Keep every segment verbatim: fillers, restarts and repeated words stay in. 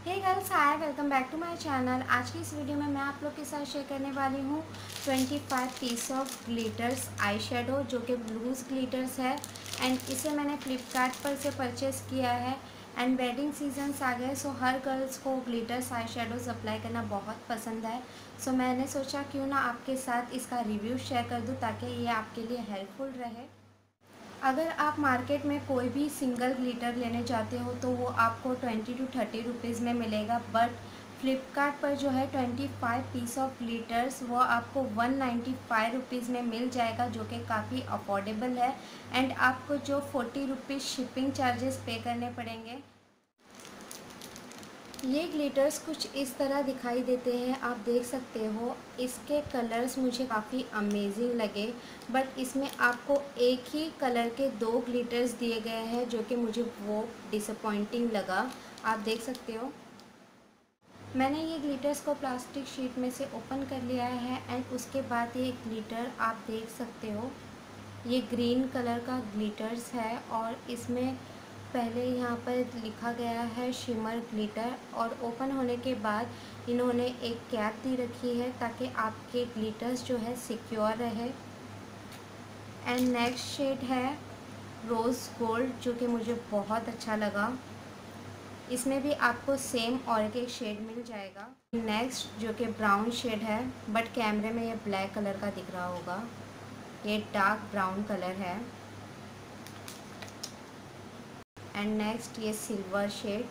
Hey girls, hi, welcome back to my channel. आज की इस वीडियो में मैं आप लोग के साथ शेयर करने वाली हूँ पच्चीस piece of glitters eye shadow, जो कि ब्लूज़ ग्लिटर्स है। एंड इसे मैंने फ्लिपकार्ट पर से परचेज़ किया है। एंड वेडिंग सीजन्स आ गए, सो हर गर्ल्स को ग्लिटर्स आई शेडोज़ अप्लाई करना बहुत पसंद है। सो मैंने सोचा क्यों ना आपके साथ इसका रिव्यू शेयर कर दूँ, ताकि ये आपके लिए हेल्पफुल रहे। अगर आप मार्केट में कोई भी सिंगल ग्लिटर लेने जाते हो तो वो आपको ट्वेंटी टू थर्टी रुपीज़ में मिलेगा, बट फ्लिपकार्ट पर जो है twenty five piece of glitters वो आपको वन नाइन्टी फाइव रुपीज़ में मिल जाएगा, जो कि काफ़ी अफोर्डेबल है। एंड आपको जो फोर्टी रुपीज़ शिपिंग चार्जेस पे करने पड़ेंगे। ये ग्लिटर्स कुछ इस तरह दिखाई देते हैं, आप देख सकते हो। इसके कलर्स मुझे काफ़ी अमेजिंग लगे, बट इसमें आपको एक ही कलर के दो ग्लिटर्स दिए गए हैं, जो कि मुझे वो डिसअपॉइंटिंग लगा। आप देख सकते हो, मैंने ये ग्लिटर्स को प्लास्टिक शीट में से ओपन कर लिया है। एंड उसके बाद ये ग्लिटर आप देख सकते हो, ये ग्रीन कलर का ग्लिटर्स है। और इसमें पहले यहाँ पर लिखा गया है शिमर ग्लिटर, और ओपन होने के बाद इन्होंने एक कैप दी रखी है ताकि आपके ग्लिटर्स जो है सिक्योर रहे। एंड नेक्स्ट शेड है रोज़ गोल्ड, जो कि मुझे बहुत अच्छा लगा। इसमें भी आपको सेम और एक शेड मिल जाएगा। नेक्स्ट जो कि ब्राउन शेड है, बट कैमरे में ये ब्लैक कलर का दिख रहा होगा, ये डार्क ब्राउन कलर है। एंड नेक्स्ट ये सिल्वर शेड,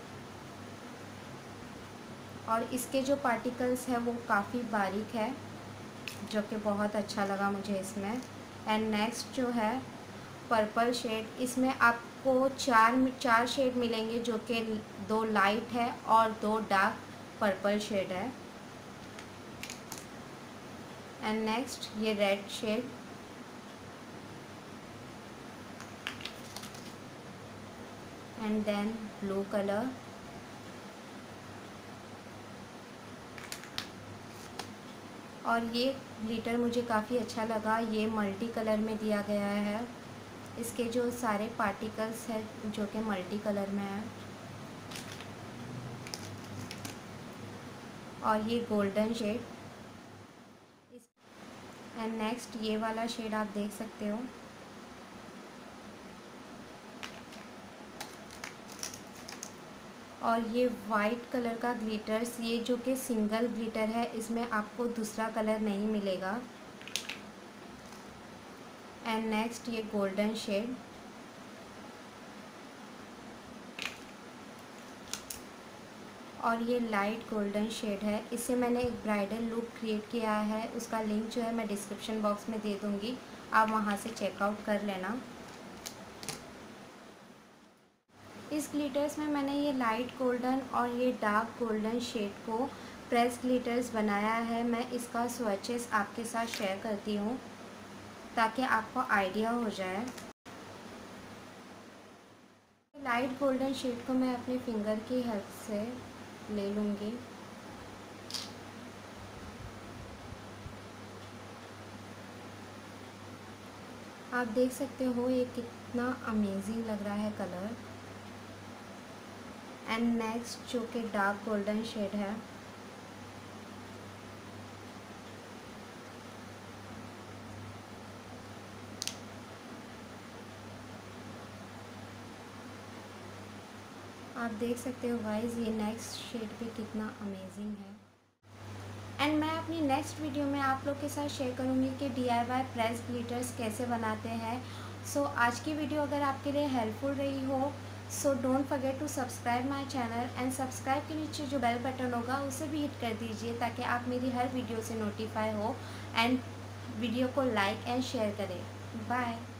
और इसके जो पार्टिकल्स है वो काफ़ी बारीक है, जो कि बहुत अच्छा लगा मुझे इसमें। एंड नेक्स्ट जो है पर्पल शेड, इसमें आपको चार चार शेड मिलेंगे, जो कि दो लाइट है और दो डार्क पर्पल शेड है। एंड नेक्स्ट ये red shade, and then blue colour, और ये ग्लिटर मुझे काफ़ी अच्छा लगा। ये मल्टी कलर में दिया गया है, इसके जो सारे पार्टिकल्स हैं जो कि मल्टी कलर में है। और ये गोल्डन शेड, एंड नेक्स्ट ये वाला शेड आप देख सकते हो। और ये वाइट कलर का ग्लिटर्स, ये जो कि सिंगल ग्लिटर है, इसमें आपको दूसरा कलर नहीं मिलेगा। एंड नेक्स्ट ये गोल्डन शेड, और ये लाइट गोल्डन शेड है। इससे मैंने एक ब्राइडल लुक क्रिएट किया है, उसका लिंक जो है मैं डिस्क्रिप्शन बॉक्स में दे दूँगी, आप वहाँ से चेकआउट कर लेना। इस ग्लिटर्स में मैंने ये लाइट गोल्डन और ये डार्क गोल्डन शेड को प्रेस ग्लिटर्स बनाया है। मैं इसका स्वैचेस आपके साथ शेयर करती हूँ ताकि आपको आइडिया हो जाए। लाइट गोल्डन शेड को मैं अपने फिंगर की हेल्प से ले लूँगी। आप देख सकते हो ये कितना अमेजिंग लग रहा है कलर। एंड नेक्स्ट जो कि डार्क गोल्डन शेड है, आप देख सकते हो गाइस, ये नेक्स्ट शेड भी कितना अमेजिंग है। एंड मैं अपनी नेक्स्ट वीडियो में आप लोग के साथ शेयर करूँगी कि D I Y press glitters कैसे बनाते हैं। सो so, आज की वीडियो अगर आपके लिए हेल्पफुल रही हो, so don't forget to subscribe my channel. And subscribe के नीचे जो बेल बटन होगा उसे भी हिट कर दीजिए, ताकि आप मेरी हर वीडियो से नोटिफाई हो। एंड वीडियो को लाइक एंड शेयर करें। बाय।